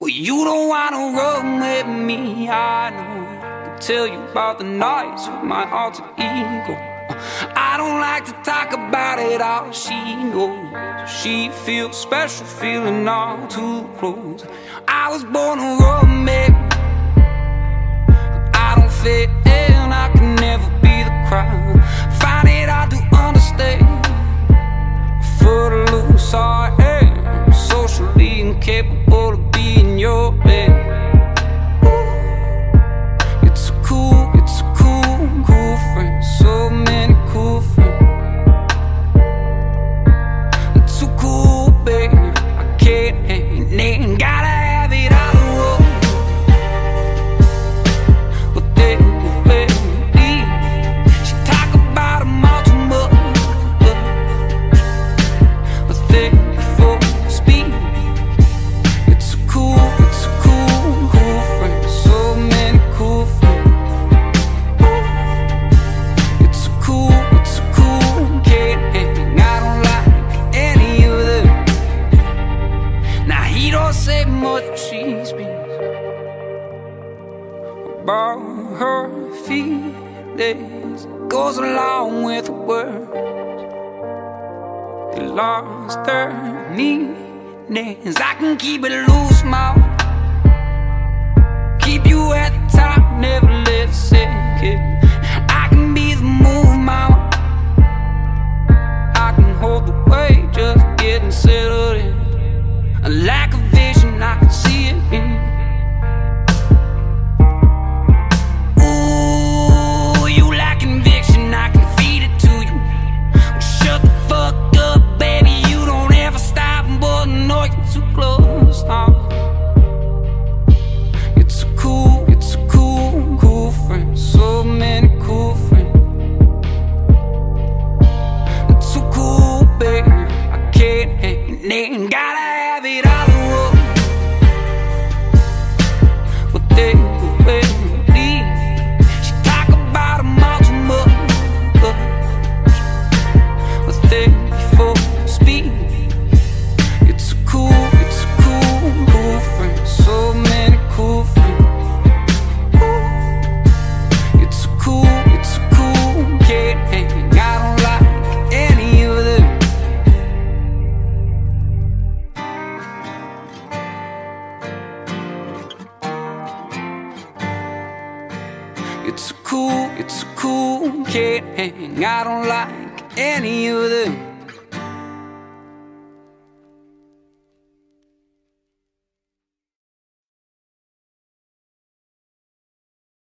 Well, you don't wanna run with me, I know. I could tell you about the nights with my alter ego. I don't like to talk about it all, she knows. She feels special, feeling all too close. I was born to run, baby. I don't fit in, I can never be the crowd. Find it hard to understand. Footloose I am, socially incapable of being your man. It's a cool, cool friend. So many cool friends. It's so cool, baby, I can't hang in. Gotta have it all the road. But they will believe. She talk about them all too much. But they before speak. It's a cool friend. So many cool friends. It's a cool, can't hang. I don't like any of them. Now he don't say much, she speaks about her feelings. It goes along with the words. They lost their meanings. I can keep it loose, mouth. Keep you at the top, never let it sink in. I can be the move, mama. I can hold the weight, just getting settled in. A lack of vision, I can see it in. Ooh, you lack conviction, I can feed it to you. Well, shut the fuck up, baby, you don't ever stop, but no, you're too close now. It's a cool friend. So many cool friends. It's so cool, baby, I can't hang in. Gotta have it all the road. But they will believe. She talk about them all too much. But they before speak. It's a cool friend. So many cool friends. It's a cool, can't hang. I don't like any of them. It's a cool, can't hang. I don't like any of them.